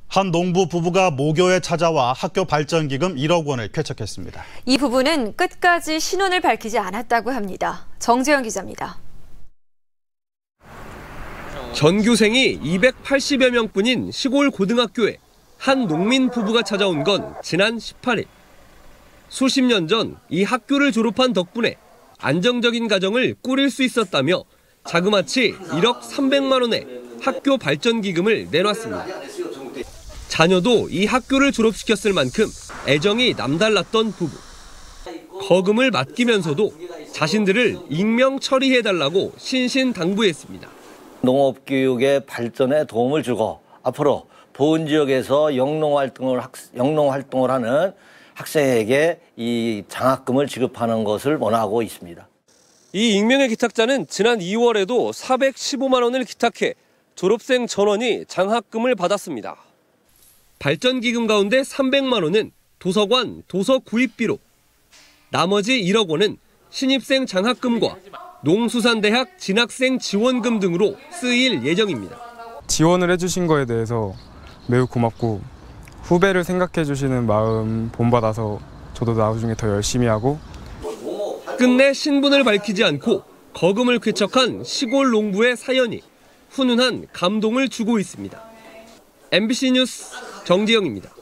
한 농부 부부가 모교에 찾아와 학교 발전기금 1억 원을 쾌척했습니다. 이 부부는 끝까지 신원을 밝히지 않았다고 합니다. 정재영 기자입니다. 전교생이 280여 명뿐인 시골 고등학교에 한 농민 부부가 찾아온 건 지난 18일. 수십 년 전 이 학교를 졸업한 덕분에 안정적인 가정을 꾸릴 수 있었다며 자그마치 1억 300만 원의 학교 발전기금을 내놨습니다. 자녀도 이 학교를 졸업시켰을 만큼 애정이 남달랐던 부부. 거금을 맡기면서도 자신들을 익명 처리해달라고 신신당부했습니다. 농업교육의 발전에 도움을 주고 앞으로 보은 지역에서 영농 활동을 하는 학생에게 이 장학금을 지급하는 것을 원하고 있습니다. 이 익명의 기탁자는 지난 2월에도 415만 원을 기탁해 졸업생 전원이 장학금을 받았습니다. 발전기금 가운데 300만 원은 도서관 도서 구입비로, 나머지 1억 원은 신입생 장학금과 농수산대학 진학생 지원금 등으로 쓰일 예정입니다. 지원을 해주신 거에 대해서 매우 고맙고 후배를 생각해 주시는 마음 본받아서 저도 나중에 더 열심히 하고 끝내 신분을 밝히지 않고 거금을 쾌척한 시골 농부의 사연이 훈훈한 감동을 주고 있습니다. MBC 뉴스 정재영입니다.